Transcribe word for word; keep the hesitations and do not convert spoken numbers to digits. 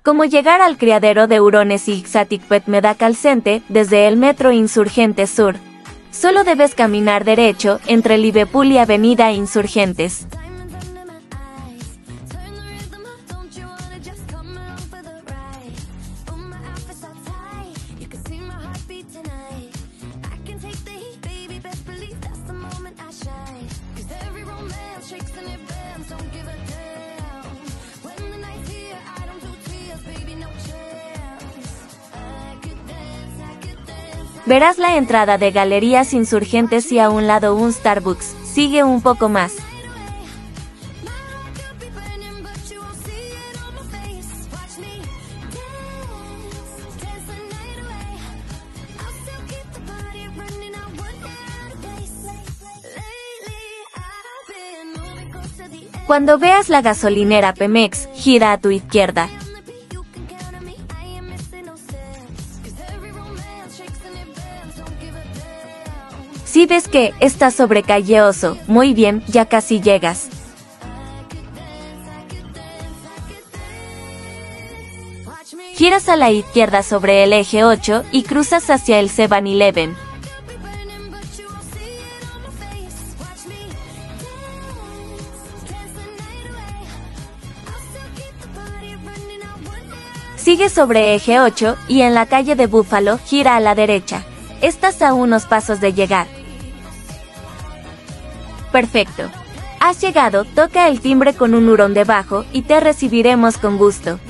Como llegar al criadero de hurones Ixaticpet-Medacalcente desde el Metro Insurgentes Sur. Solo debes caminar derecho entre Liverpool y Avenida Insurgentes. Verás la entrada de Galerías Insurgentes y a un lado un Starbucks. Sigue un poco más. Cuando veas la gasolinera Pemex, gira a tu izquierda. Si ves que está sobre calle Oso, muy bien, ya casi llegas. Giras a la izquierda sobre el eje ocho y cruzas hacia el seven eleven. Sigue sobre eje ocho y en la calle de Búfalo gira a la derecha. Estás a unos pasos de llegar. Perfecto. Has llegado, toca el timbre con un hurón debajo y te recibiremos con gusto.